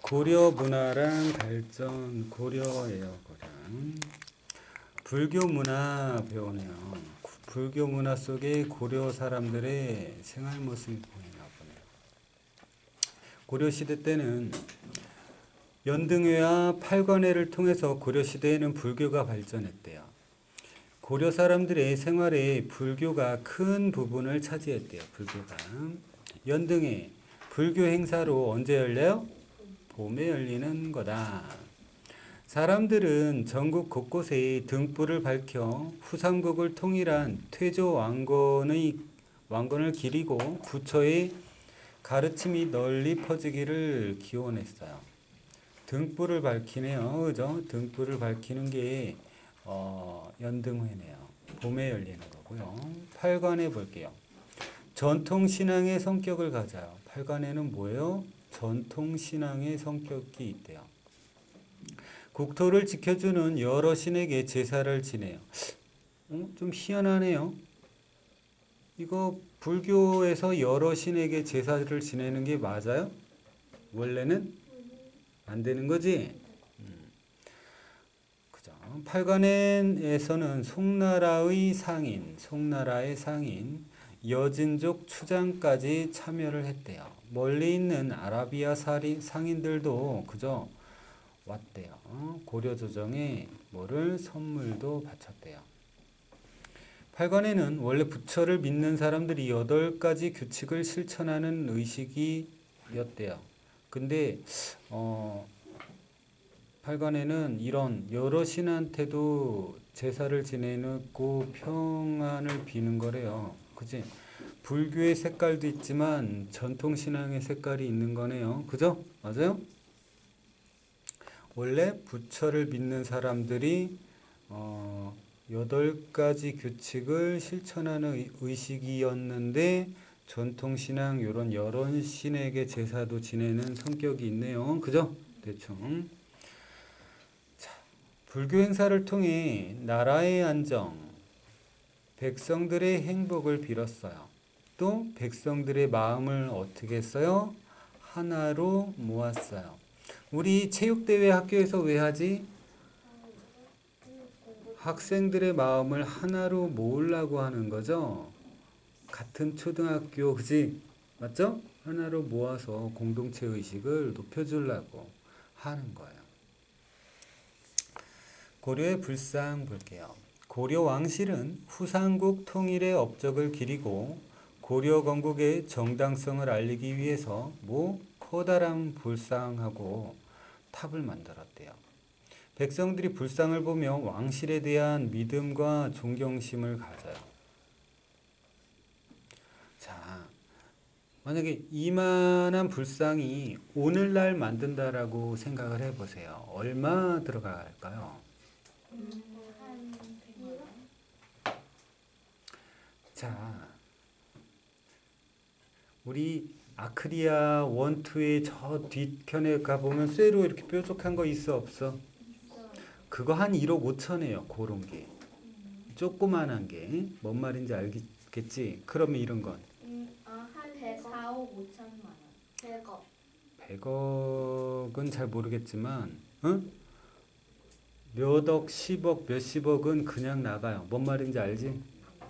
고려 문화랑 발전, 고려예요, 고려. 불교 문화 배우네요. 불교 문화 속에 고려 사람들의 생활 모습이 보이나 보네요. 고려 시대 때는 연등회와 팔관회를 통해서 고려 시대에는 불교가 발전했대요. 고려 사람들의 생활에 불교가 큰 부분을 차지했대요. 불교가. 연등회, 불교 행사로 언제 열려요? 봄에 열리는 거다. 사람들은 전국 곳곳에 등불을 밝혀 후삼국을 통일한 태조 왕건을 기리고 부처의 가르침이 널리 퍼지기를 기원했어요. 등불을 밝히네요. 그죠? 등불을 밝히는 게 연등회네요. 봄에 열리는 거고요. 팔관회 볼게요. 전통신앙의 성격을 가져요. 팔관회는 뭐예요? 전통신앙의 성격이 있대요. 국토를 지켜주는 여러 신에게 제사를 지내요. 좀 희한하네요. 이거 불교에서 여러 신에게 제사를 지내는 게 맞아요? 원래는 안 되는 거지? 그죠. 팔관에서는 송나라의 상인, 여진족 추장까지 참여를 했대요. 멀리 있는 아라비아 상인들도 그죠? 왔대요. 고려 조정에 뭐를 선물도 바쳤대요. 팔관에는 원래 부처를 믿는 사람들이 8가지 규칙을 실천하는 의식이었대요. 근데 팔관에는 이런 여러 신한테도 제사를 지내고 평안을 비는 거래요. 그치? 불교의 색깔도 있지만 전통신앙의 색깔이 있는 거네요. 그죠? 맞아요? 원래 부처를 믿는 사람들이 8가지 규칙을 실천하는 의식이었는데 전통신앙 요런 여러 신에게 제사도 지내는 성격이 있네요. 그죠? 대충. 자, 불교 행사를 통해 나라의 안정, 백성들의 행복을 빌었어요. 또 백성들의 마음을 어떻게 했어요? 하나로 모았어요. 우리 체육대회 학교에서 왜 하지? 학생들의 마음을 하나로 모으려고 하는 거죠. 같은 초등학교, 그지? 맞죠? 하나로 모아서 공동체 의식을 높여주려고 하는 거예요. 고려의 불상 볼게요. 고려 왕실은 후삼국 통일의 업적을 기리고 고려 건국의 정당성을 알리기 위해서 커다란 불상하고 탑을 만들었대요. 백성들이 불상을 보며 왕실에 대한 믿음과 존경심을 가져요. 자, 만약에 이만한 불상이 오늘날 만든다라고 생각을 해보세요. 얼마 들어갈까요? 한 100만 원? 자, 우리 아크리아 1, 2의 저 뒤편에 가보면 쇠로 이렇게 뾰족한 거 있어 없어? 그거 한 1억 5천이에요. 그런 게. 조그만한 게. 뭔 말인지 알겠지? 그러면 이런 건? 한 4억 5천만 원. 100억. 100억은 잘 모르겠지만 몇 억, 10억, 몇십억은 그냥 나가요. 뭔 말인지 알지?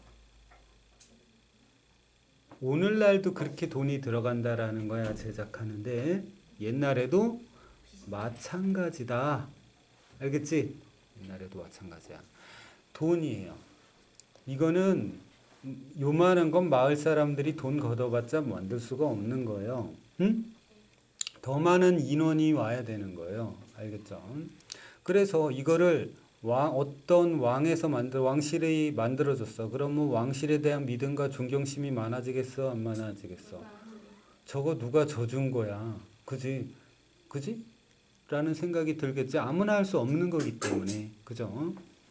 오늘날도 그렇게 돈이 들어간다라는 거야. 제작하는데 옛날에도 마찬가지다. 알겠지? 옛날에도 마찬가지야. 돈이에요. 이거는 요만한 건 마을 사람들이 돈 걷어봤자 만들 수가 없는 거예요. 응? 더 많은 인원이 와야 되는 거예요. 알겠죠? 그래서 이거를 어떤 왕실이 만들어줬어. 그러면 왕실에 대한 믿음과 존경심이 많아지겠어? 안 많아지겠어? 저거 누가 져준 거야. 그지? 그지? 라는 생각이 들겠지. 아무나 할 수 없는 거기 때문에. 그죠?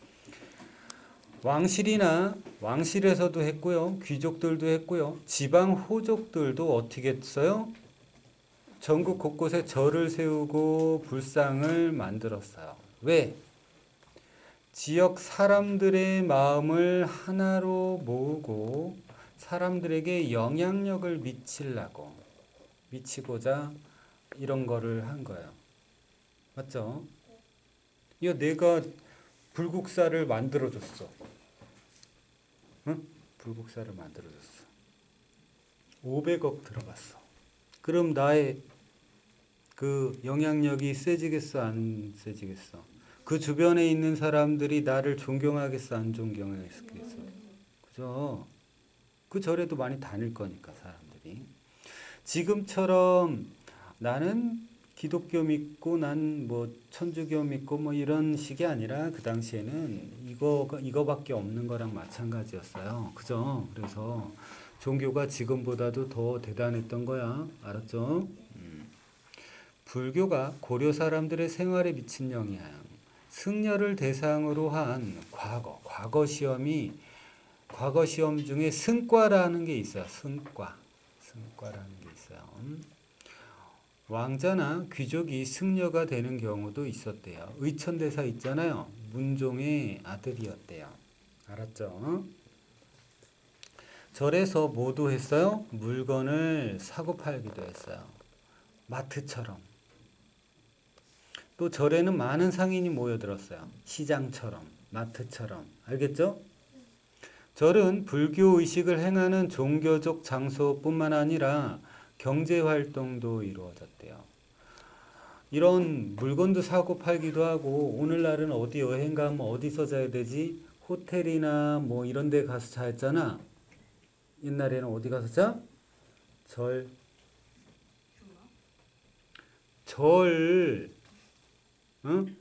왕실에서도 했고요. 귀족들도 했고요. 지방 호족들도 어떻게 했어요? 전국 곳곳에 절을 세우고 불상을 만들었어요. 왜? 지역 사람들의 마음을 하나로 모으고 사람들에게 영향력을 미치고자 이런 거를 한 거예요. 맞죠? 야, 내가 불국사를 만들어줬어. 응? 불국사를 만들어줬어. 500억 들어갔어. 그럼 나의 그 영향력이 세지겠어, 안 세지겠어? 그 주변에 있는 사람들이 나를 존경하겠어, 안 존경하겠어? 그죠? 그 절에도 많이 다닐 거니까, 사람들이. 지금처럼 나는 기독교 믿고 난 뭐 천주교 믿고 뭐 이런 식이 아니라 그 당시에는 이거밖에 없는 거랑 마찬가지였어요. 그죠? 그래서 종교가 지금보다도 더 대단했던 거야. 알았죠? 불교가 고려 사람들의 생활에 미친 영향. 승려를 대상으로 한 과거 시험 중에 승과라는 게 있어요. 승과라는 게 있어요. 왕자나 귀족이 승려가 되는 경우도 있었대요. 의천대사 있잖아요. 문종의 아들이었대요. 알았죠? 절에서 뭐도 했어요? 물건을 사고 팔기도 했어요. 마트처럼. 또 절에는 많은 상인이 모여들었어요. 시장처럼, 마트처럼. 알겠죠? 절은 불교 의식을 행하는 종교적 장소뿐만 아니라 경제활동도 이루어졌대요. 이런 물건도 사고 팔기도 하고, 오늘날은 어디 여행 가면 어디서 자야 되지? 호텔이나 뭐 이런 데 가서 자였잖아. 옛날에는 어디 가서 자? 절, 응?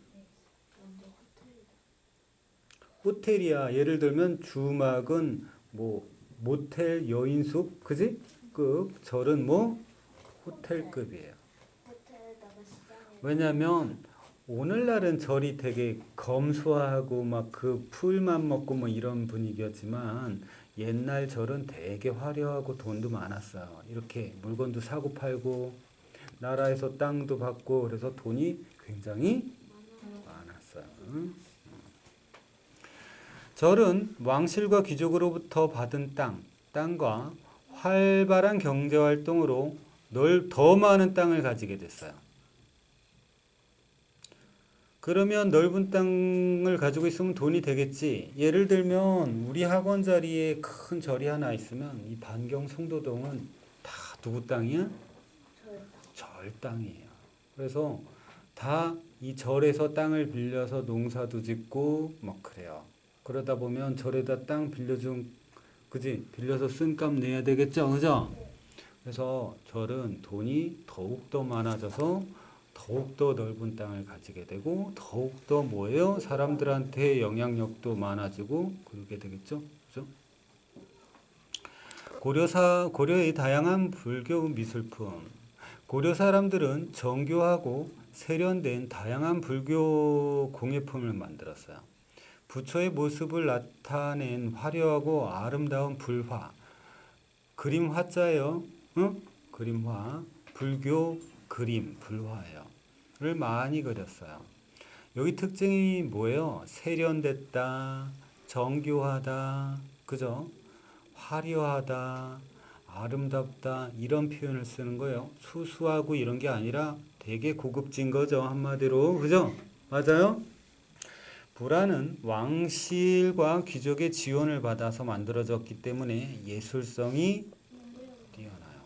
호텔이야. 예를 들면 주막은 뭐 모텔 여인숙, 그지? 급. 절은 뭐 호텔급이에요. 왜냐면 오늘날은 절이 되게 검소하고 막 그 풀만 먹고 뭐 이런 분위기였지만 옛날 절은 되게 화려하고 돈도 많았어요. 이렇게 물건도 사고 팔고 나라에서 땅도 받고 그래서 돈이 굉장히 많았어요. 절은 왕실과 귀족으로부터 받은 땅과 활발한 경제활동으로 더 많은 땅을 가지게 됐어요. 그러면 넓은 땅을 가지고 있으면 돈이 되겠지. 예를 들면 우리 학원 자리에 큰 절이 하나 있으면 이 반경 송도동은 다 누구 땅이야? 절 땅이에요. 그래서 다 이 절에서 땅을 빌려서 농사도 짓고 막 그래요. 그러다 보면 절에다 땅 빌려준, 그지? 빌려서 쓴 값 내야 되겠죠? 그죠? 그래서 절은 돈이 더욱더 많아져서 더욱더 넓은 땅을 가지게 되고 더욱더 뭐예요? 사람들한테 영향력도 많아지고 그러게 되겠죠? 그죠? 고려의 다양한 불교 미술품. 고려 사람들은 정교하고 세련된 다양한 불교 공예품을 만들었어요. 부처의 모습을 나타낸 화려하고 아름다운 불화. 그림 화자예요. 응? 그림화. 불교 그림, 불화예요. 를 많이 그렸어요. 여기 특징이 뭐예요? 세련됐다, 정교하다, 그죠? 화려하다, 아름답다 이런 표현을 쓰는 거예요. 수수하고 이런 게 아니라 되게 고급진 거죠. 한마디로. 그죠? 맞아요? 불화는 왕실과 귀족의 지원을 받아서 만들어졌기 때문에 예술성이 뛰어나요.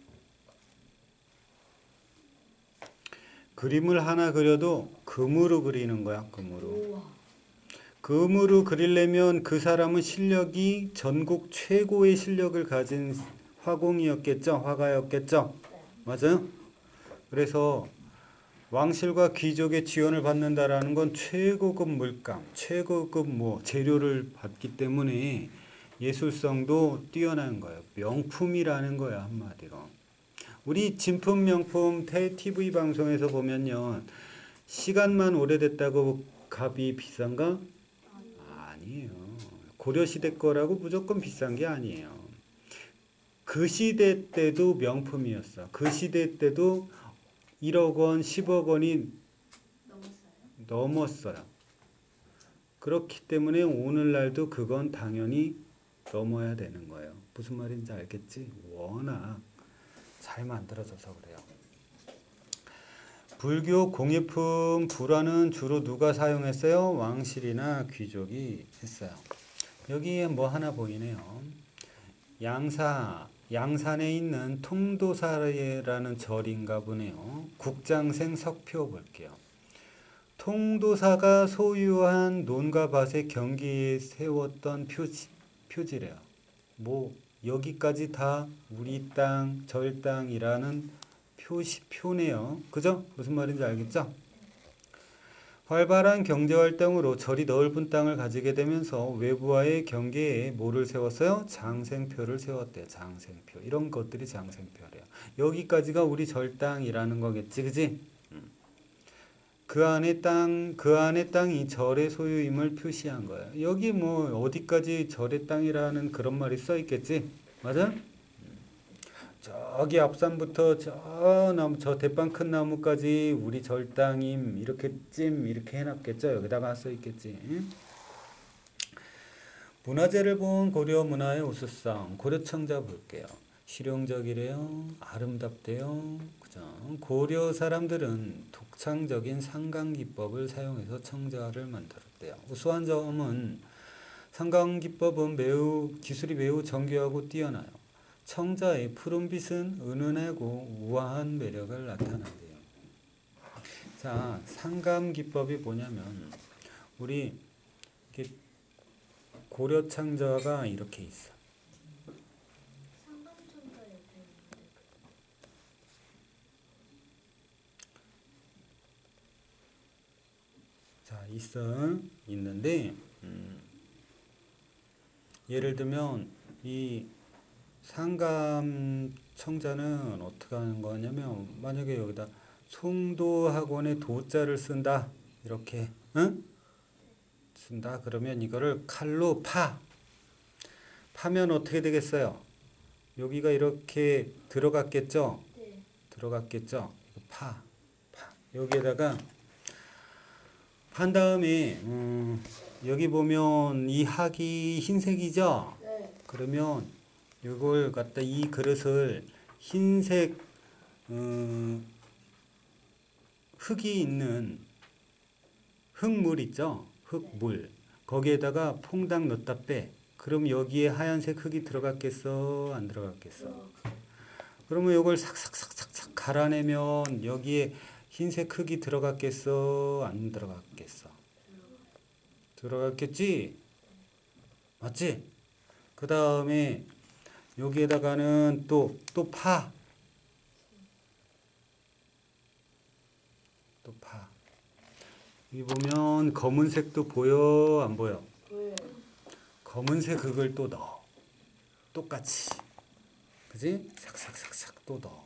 그림을 하나 그려도 금으로 그리는 거야. 금으로 그리려면 그 사람은 실력이 전국 최고의 실력을 가진 화공이었겠죠. 화가였겠죠. 맞아요? 그래서 왕실과 귀족의 지원을 받는다라는 건 최고급 물감, 최고급 뭐 재료를 받기 때문에 예술성도 뛰어난 거예요. 명품이라는 거야, 한마디로. 우리 진품 명품 TV 방송에서 보면요. 시간만 오래됐다고 값이 비싼가? 아니에요. 고려시대 거라고 무조건 비싼 게 아니에요. 그 시대 때도 명품이었어. 그 시대 때도 1억 원, 10억 원이 넘었어요. 그렇기 때문에 오늘날도 그건 당연히 넘어야 되는 거예요. 무슨 말인지 알겠지? 워낙 잘 만들어져서 그래요. 불교 공예품 불화는 주로 누가 사용했어요? 왕실이나 귀족이 했어요. 여기에 뭐 하나 보이네요. 양산에 있는 통도사라는 절인가 보네요. 국장생 석표 볼게요. 통도사가 소유한 논과 밭의 경기에 세웠던 표지래요. 뭐 여기까지 다 우리 땅, 절 땅이라는 표네요. 그죠? 무슨 말인지 알겠죠? 활발한 경제활동으로 절이 넓은 땅을 가지게 되면서 외부와의 경계에 뭐를 세웠어요? 장생표를 세웠대요. 장생표. 이런 것들이 장생표래요. 여기까지가 우리 절 땅이라는 거겠지, 그지? 그 안에 땅이 절의 소유임을 표시한 거예요. 여기 뭐 어디까지 절의 땅이라는 그런 말이 써 있겠지? 맞아? 저기 앞산부터 저 대빵 큰 나무까지 우리 절 땅임 이렇게 해놨겠죠? 여기다가 써 있겠지. 문화재를 본 고려 문화의 우수성 고려청자 볼게요. 실용적이래요. 아름답대요. 그죠? 고려 사람들은 독창적인 상강기법을 사용해서 청자를 만들었대요. 우수한 점은 상강기법은 기술이 매우 정교하고 뛰어나요. 청자의 푸른빛은 은은하고 우아한 매력을 나타낸대요. 자, 상감기법이 뭐냐면 우리 이렇게 고려 창자가 이렇게 있어. 상감천자 옆에 있는데. 자, 있는데 예를 들면 이 상감 청자는 어떻게 하는 거냐면 만약에 여기다 송도학원의 도자를 쓴다 이렇게 응? 쓴다 그러면 이거를 칼로 파면 어떻게 되겠어요? 여기가 이렇게 들어갔겠죠? 네. 들어갔겠죠? 파 여기에다가 판 다음에 여기 보면 이 학이 흰색이죠? 네. 그러면 이걸 갖다 이 그릇을 흰색 흙이 있는 흙물 있죠? 흙물 거기에다가 퐁당 넣었다 빼. 그럼 여기에 하얀색 흙이 들어갔겠어? 안 들어갔겠어? 그러면 이걸 삭삭삭삭삭 갈아내면 여기에 흰색 흙이 들어갔겠어? 안 들어갔겠어? 들어갔겠지? 맞지? 그 다음에 여기에다가는 또 파. 여기 보면 검은색도 보여? 안 보여? 보여요. 검은색 흙을 또 넣어. 똑같이. 그지? 삭삭삭삭 또 넣어.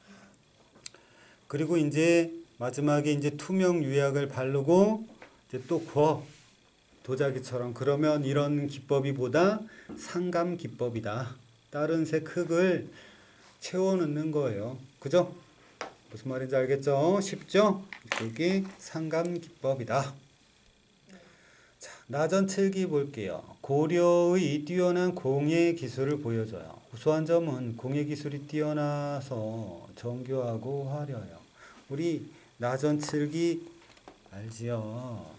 그리고 이제 마지막에 이제 투명 유약을 바르고 이제 또 구워. 도자기처럼. 그러면 이런 기법이보다 상감 기법이다. 다른 색 흙을 채워 넣는 거예요. 그죠? 무슨 말인지 알겠죠? 쉽죠? 여기 상감 기법이다. 자, 나전칠기 볼게요. 고려의 뛰어난 공예 기술을 보여줘요. 우수한 점은 공예 기술이 뛰어나서 정교하고 화려해요. 우리 나전칠기 알지요?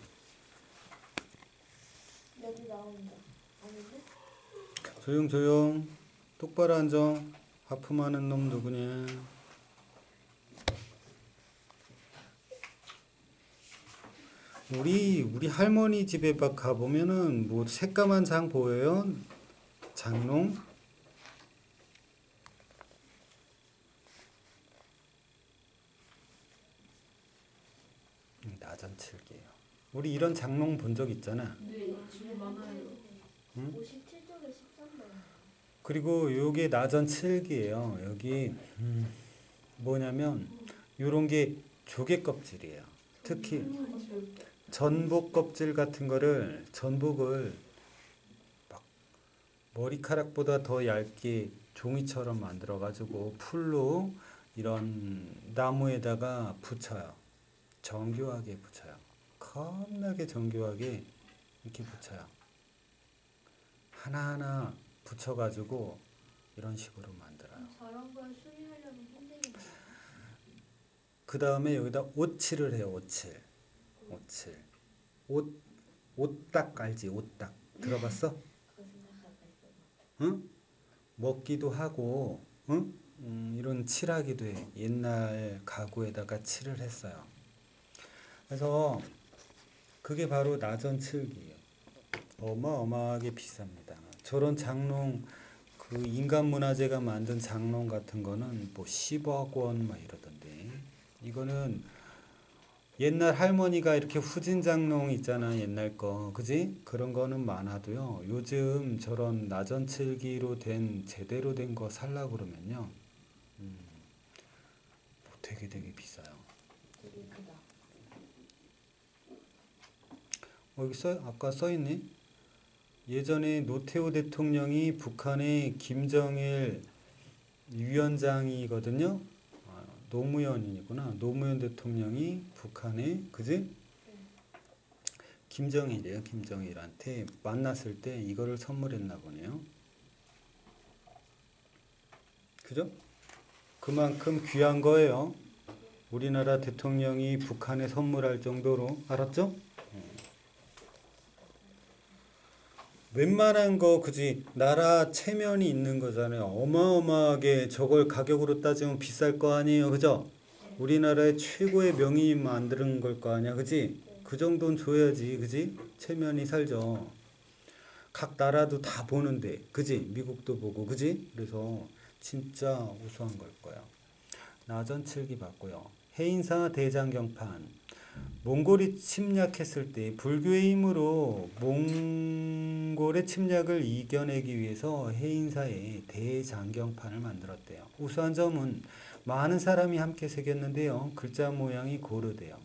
여기 나온다. 아닌데? 조용. 똑바로 앉아. 하품하는 놈 누구냐? 우리 할머니 집에 가보면은 뭐 새까만 장 보여요? 장롱? 나전칠기예요. 우리 이런 장롱 본 적 있잖아. 네, 집에 많아요. 응? 57쪽에 13번. 그리고 요게 나전칠기예요. 여기 뭐냐면 요런 게 조개 껍질이에요. 특히 전복 껍질 같은 거를 전복을 막 머리카락보다 더 얇게 종이처럼 만들어 가지고 풀로 이런 나무에다가 붙여요. 정교하게 붙여요. 겁나게 정교하게 이렇게 붙여요. 하나하나 붙여 가지고 이런 식으로 만들어요. 저런 걸 수리하려면 힘들겠네요. 그 다음에 여기다 오칠을 해요. 오칠. 오칠. 옷딱 알지? 옷딱. 들어봤어? 그거 생각하고 있어. 응? 먹기도 하고, 응? 이런 칠하기도 해. 옛날 가구에다가 칠을 했어요. 그래서 그게 바로 나전칠기예요. 어마어마하게 비쌉니다. 저런 장롱, 그 인간문화재가 만든 장롱 같은 거는 뭐 10억 원 막 이러던데. 이거는 옛날 할머니가 이렇게 후진 장롱 있잖아, 옛날 거. 그지? 그런 거는 많아도요. 요즘 저런 나전칠기로 된 제대로 된 거 살라 그러면요. 뭐 되게 비싸요. 되게 크다. 여기 아까 써 있네. 예전에 노태우 대통령이 북한의 김정일 위원장이거든요. 아, 노무현이구나. 노무현 대통령이 북한에 그지? 김정일이에요. 김정일한테 만났을 때 이거를 선물했나 보네요. 그죠? 그만큼 귀한 거예요. 우리나라 대통령이 북한에 선물할 정도로. 알았죠? 웬만한 거 그지? 나라 체면이 있는 거잖아요. 어마어마하게 저걸 가격으로 따지면 비쌀 거 아니에요. 그죠? 우리나라의 최고의 명인이 만드는 걸 거 아니야. 그지? 그 정도는 줘야지. 그지? 체면이 살죠. 각 나라도 다 보는데. 그지? 미국도 보고. 그지? 그래서 진짜 우수한 걸 거야. 나전칠기 봤고요. 해인사 대장경판. 몽골이 침략했을 때 불교의 힘으로 몽골의 침략을 이겨내기 위해서 해인사에 대장경판을 만들었대요. 우수한 점은 많은 사람이 함께 새겼는데요. 글자 모양이 고르대요.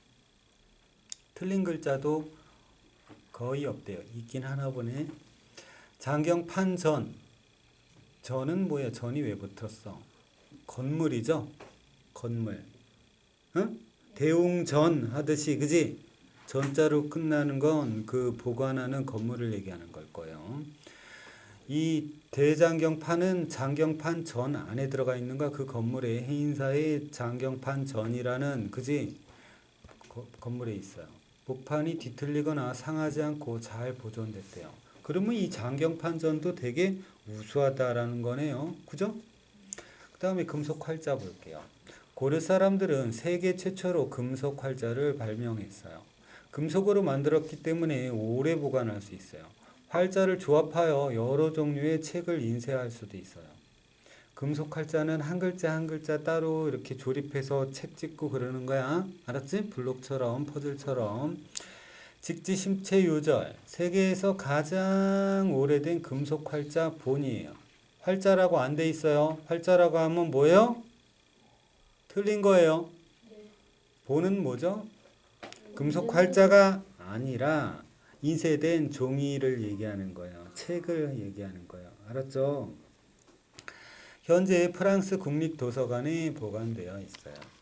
틀린 글자도 거의 없대요. 있긴 하나 보네. 장경판 전. 전은 뭐야? 전이 왜 붙었어? 건물이죠? 건물. 응? 대웅전 하듯이 그지? 전자로 끝나는 건 그 보관하는 건물을 얘기하는 걸 거예요. 이 대장경판은 장경판 전 안에 들어가 있는가? 그 건물에 해인사의 장경판 전이라는 그지? 건물에 있어요. 목판이 뒤틀리거나 상하지 않고 잘 보존됐대요. 그러면 이 장경판 전도 되게 우수하다라는 거네요. 그죠? 그 다음에 금속 활자 볼게요. 고려 사람들은 세계 최초로 금속 활자를 발명했어요. 금속으로 만들었기 때문에 오래 보관할 수 있어요. 활자를 조합하여 여러 종류의 책을 인쇄할 수도 있어요. 금속 활자는 한 글자 한 글자 따로 이렇게 조립해서 책 찍고 그러는 거야. 알았지? 블록처럼 퍼즐처럼. 직지심체 요절. 세계에서 가장 오래된 금속 활자 본이에요. 활자라고 안 돼 있어요. 활자라고 하면 뭐예요? 틀린 거예요. 본은 뭐죠? 금속 활자가 아니라 인쇄된 종이를 얘기하는 거예요. 책을 얘기하는 거예요. 알았죠? 현재 프랑스 국립도서관에 보관되어 있어요.